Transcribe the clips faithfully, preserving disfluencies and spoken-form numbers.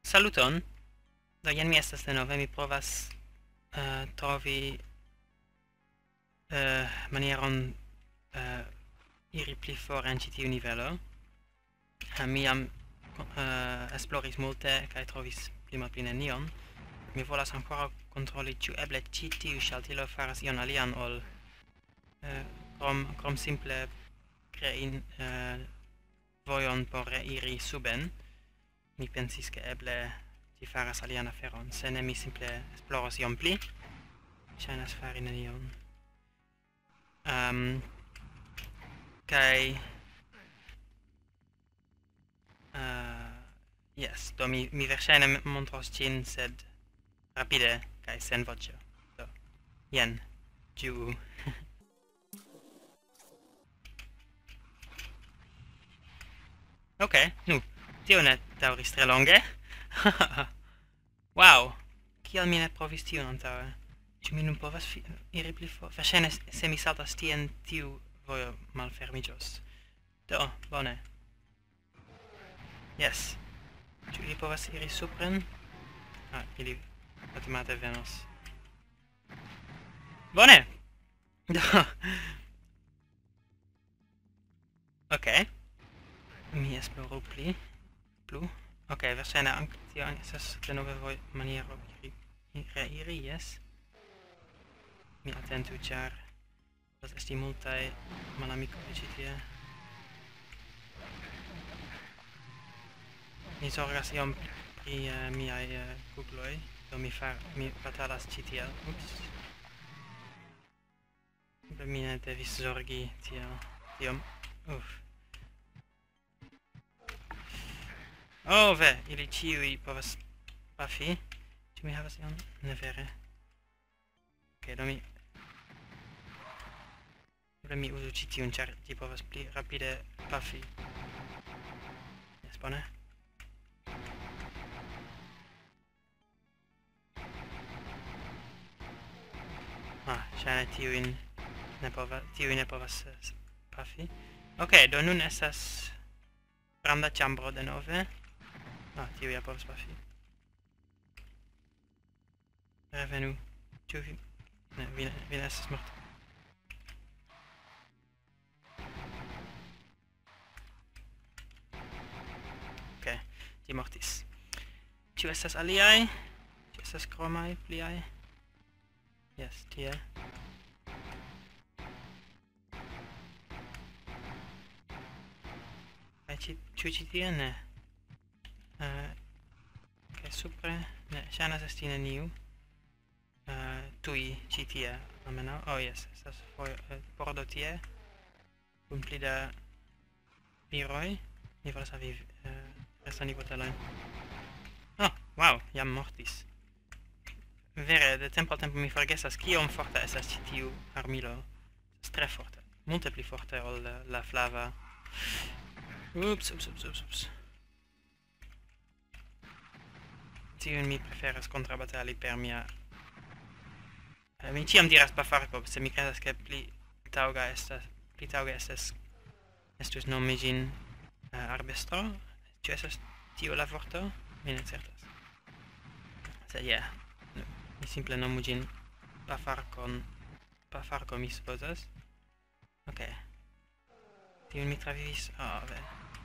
Saluton! Do jen mi estas denove, mi provas uh, trovi uh, manieron uh, iri pli for en ĉi tiu nivelo. Uh, mi jam uh, esploris multe kaj trovis pli malpli nenion. Mi volas ankoraŭ kontroli ĉu eble ĉi tiu ŝaltilo faras ion alian ol uh, krom, krom simple krei uh, vojon por reiri suben. Mi pensis ke eble ĝi faras alian aferon. Se ne, mi simple esploros iom pli. Ŝajnas fari nenion. Um, kaj uh, yes, do mi, mi verŝajne montros ĝin, sed rapide kaj sen voĉo. Do, jen, ĝuu. Ok, nu, tio ne daŭris tre longe. Wow, kial mi ne provis tion antaŭe? Ĉu mi nun povas iri pli for? Verŝajne se mi saltas tien, tiu vojo malfermiĝos. Do, bone. Yes. Ĉu ili povas iri supren? Ah, ili automate venos. Bone! Do. Ok. Mi esploru pli. Plu. Ok, verŝajne ankaŭ tio estas denove vojo maniero iri, reiri, yes. Mi atentu, ĉar povas esti multaj malamikoj ĉi tie. Mi zorgas iom pri uh, miaj uh, kugloj, do mi far mi batalas ĉi tiel. Ups. Mi ne devis zorgi tiel tiom. Uf. Oh ve, ili ĉiuj povas pafi. Ĉu mi havas ion? Ne vere. Ok, do mi eble mi uzu ĉi tiun, ĉar ĝi povas pli rapide pafi. Jes, bone. Ah, ŝajne tiujn ne povas tiuj ne povas uh, pafi. Ok, do nun estas granda ĉambro denove. Ah, tiuj ja povas pafi. Revenu. Ĉu vi... Ne, vi ne, vi ne estas morta. Ok, ĝi mortis. Ĉu estas aliaj? Ĉu estas kromaj pliaj? Yes, tie. Kaj ĉi ĉu ĉi tie? Ne. Uh, kaj supre? Ne, ŝajnas esti neniu. Uh, tui ĉi tie, almenaŭ. Oh, yes, estas fojo, uh, pordo tie. Kun pli da viroj. Mi volas havi uh, restan botelojn. Oh, wow, jam mortis. Vere, de tempo al tempo mi forgesas kiom forta estas ĉi tiu armilo. Estas tre forta. Multe pli forte ol la, la flava. Ups, ups, ups, ups, ups. Tiun mi preferas kontrabatali per mia... Uh, mi ĉiam diras pafarko, se mi kredas ke pli taŭga estas... Pli taŭga estas... Estus nomi ĝin uh, arbestro. Ĉu estas tio la vorto? Mi ne certas. Sed yeah. Mi simple nomu ĝin pafarkon... Pafarko, mi supozas. Ok. Tiun mi travivis... Oh, ve.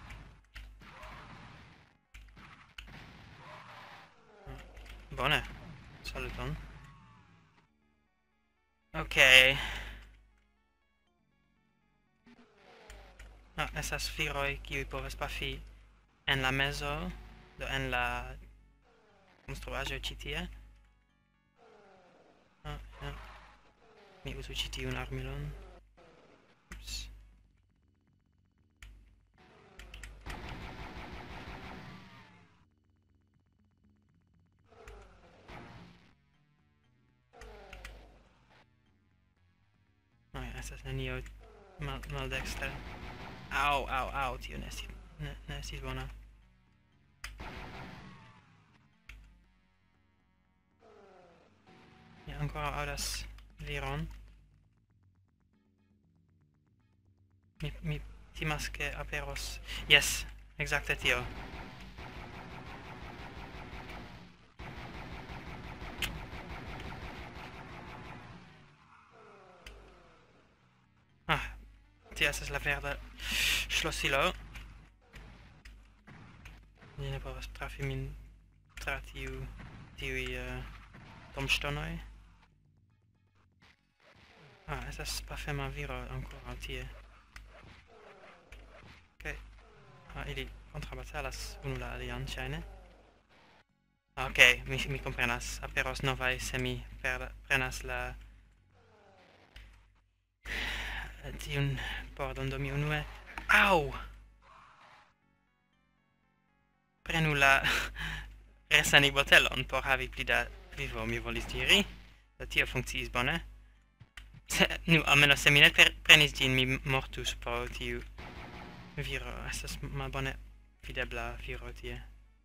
Bone. Saluton. Ok. Ah, estas viroj kiuj povas pafi en la mezo, do en la konstruaĵo ĉi tie. Ah, ja. Mi uzu ĉi tiun armilon. Ups. Oh, ja, estas nenio mal, maldekstre. Au, au, au, tio ne estis, ne, ne estis bona. Mi ankoraŭ aŭdas viron. Mi, mi timas ke aperos... Yes, ekzakte tio. tio estas la verda ŝlosilo. Ni ne povas trafi min tra tiu tiuj uh, tomŝtonoj. Ah, estas pafema viro ankoraŭ tie. Okej. Ah, ili kontrabatalas unu la alian ŝajne. Ah, okej, mi, mi komprenas. Aperos novaj se mi per, prenas la tiun pordon do mi unue. Au! Prenu la resanibotelon por havi pli da vivo, mi volis diri. Do tio funkciis bone. Se, nu, almeno se mi ne per, prenis ĝin, mi mortus pro tiu viro. Estas malbone videbla viro tie.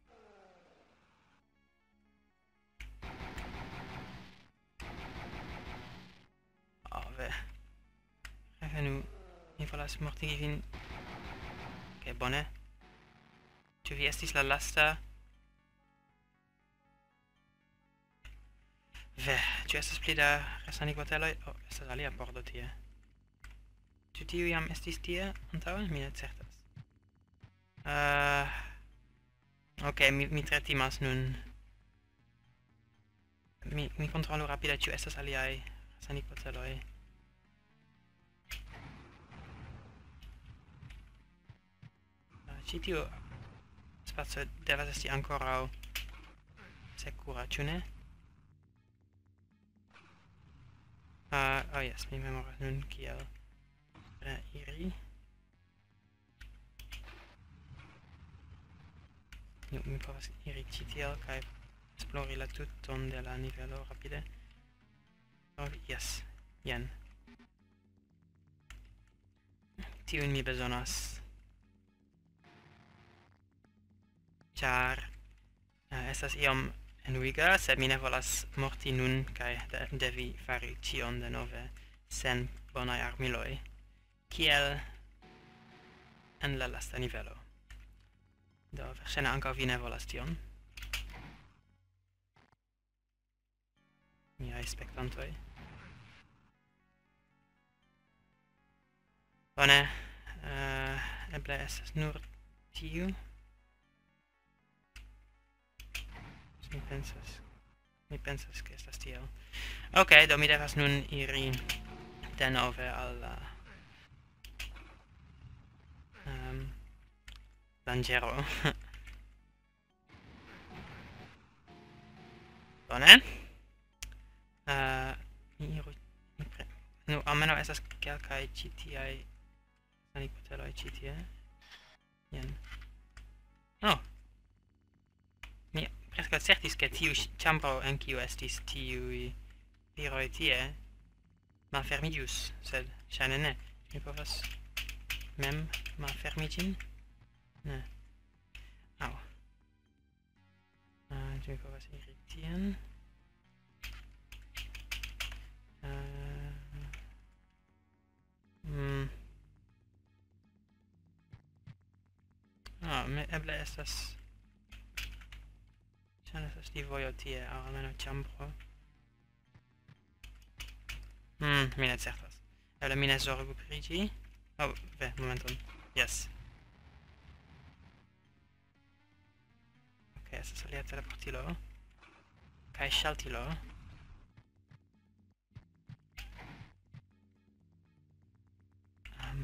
Oh, ve. Revenu, mi volas mortigi vin. Ok, bone. Ĉu vi estis la lasta? Ve, ĉu estas pli da resanigoteloj? Oh, estas alia pordo tie. Ĉu tiu jam estis tie antaŭe? Mi ne certas. Uh, ok, mi, mi tre timas nun. Mi, mi kontrolu rapide ĉu estas aliaj resanigoteloj. Uh, ĉi tiu spazio devas esti ankoraŭ sekura, ĉu ne? Uh, oh yes, mi memoras nun kiel reiri. Nu, mi povas iri ĉi tiel kaj esplori la tuton de la nivelo rapide. Oh yes, jen. Tiun mi bezonas. Ĉar uh, estas iom enuiga, sed mi ne volas morti nun kaj de devi fari ĉion denove sen bonaj armiloj, kiel en la lasta nivelo. Do, verŝajne ankaŭ vi ne volas tion. Miaj spektantoj. Bone, uh, eble estas nur tiu. Mi pensas, mi pensas che estas tiel. Ok, do mi devas nun iri denove al la um, danĝero. Bone. Uh, mi iru, mi pre... Nu, almeno estas kelkaj ĉi tiaj sanigoteloj ĉi tie. Jen. Oh! Mi preskaŭ certis ke tiu ĉambro en kiu estis tiuj viroj tie malfermiĝus, sed ŝajne ne. Mi povas mem malfermi ĝin? Ne. Au. Uh, mi povas iri tien. Uh, mm. Oh, me eble estas ŝajne estas tiu vojo tie, aŭ almeno ĉambro. Hmm, mi ne certas. Eble mi ne zorgu pri ĝi. Oh, ve, momenton. Yes. Ok, estas alia teleportilo. Kaj ŝaltilo. Um,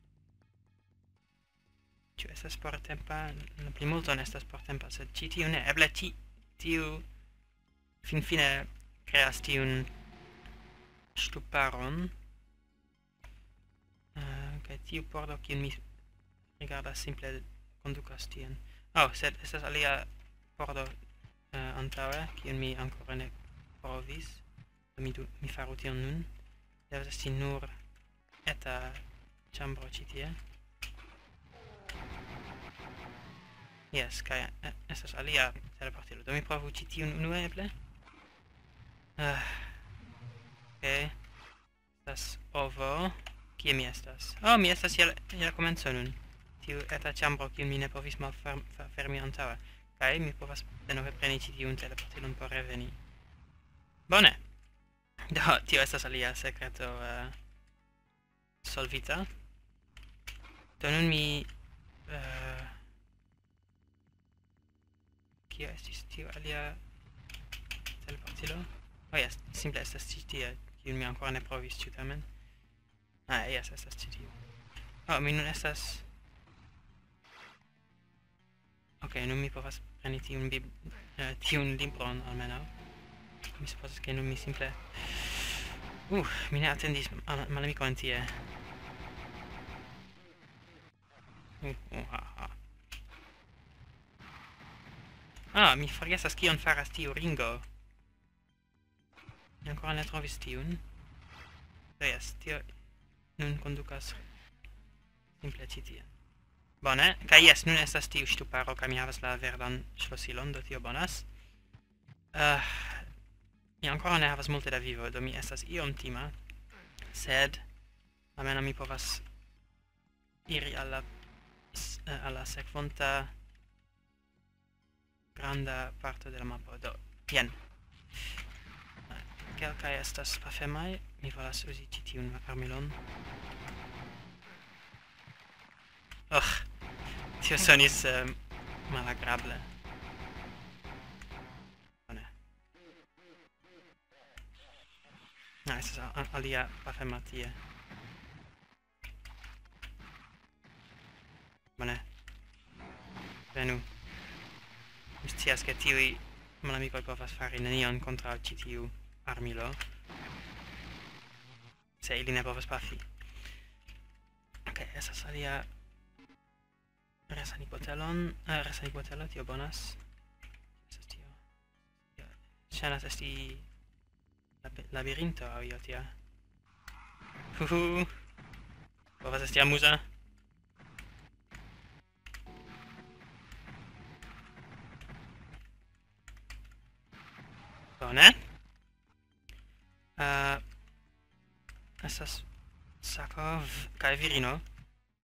ĉu estas portempa? La plimulton estas portempa, sed ĉi tiu ne. Eble ĉi tiu finfine kreas tiun ŝtuparon. Uh, kaj tiu pordo kiun mi rigardas simple kondukas tien. Oh, sed estas alia pordo uh, antaŭe, kiun mi ankoraŭ ne provis. Do mi, mi faru tion nun. Devas esti nur eta ĉambro ĉi tie. Yes, kaj uh, estas alia teleportilo. Do mi provu ĉi tiun unue eble. Uh, ok. Estas ovo. Kie mi estas? Oh, mi estas je la komenco nun. Tiu eta ĉambro kiun mi ne povis malfermi antaŭe. Kaj mi povas denove preni ĉi tiun teleportilon por reveni. Bone. Do, tio estas alia sekreto uh, solvita. Do nun mi... Uh, Kia estis tiu alia teleportilo? Oh yes, simple estas ci tie, kiun mi ancora ne provis, ciu tamen? Ah, yes, estas ci tiu. Oh, mi nun estas... Ok, nun mi povas preni tiun bib... Uh, tiun libron, almenau. Mi supposas che nun mi simple... Uh, mi ne attendis mal malamiko en tie. Uh, uh, ha, ha. Ah, mi forgesas kion faras tiu ringo. Mi ancora ne trovis tiun. Do yes, tio nun conducas simple ci tie. Bone, kai yes, nun estas tiu ŝtuparo, kaj mi havas la verdan ŝlosilon, do tio bonas. Uh, mi ancora ne havas multe da vivo, do mi estas iom tima, sed almeno mi povas iri alla uh, alla sekvonta granda parto de la mapo. Do, jen. Kelkaj estas pafemaj, mi volas uzi ĉi tiun armilon. Oh, tio sonis uh, malagrable. Bone. Ah, estas al alia pafema tie. Bone. Venu. Mi scias che tiui malamikoj povas fari nenion kontraŭ ĉi tiu armilo, se ili ne povas pafi. Ok, estas alia resanibotelon, uh, resanibotelo, tio bonas. Estas tio. Tio ŝajnas esti lab labirinto aŭ io tia. Huhu! Povas esti amuza. Bone. Uh, estas sako kaj virino.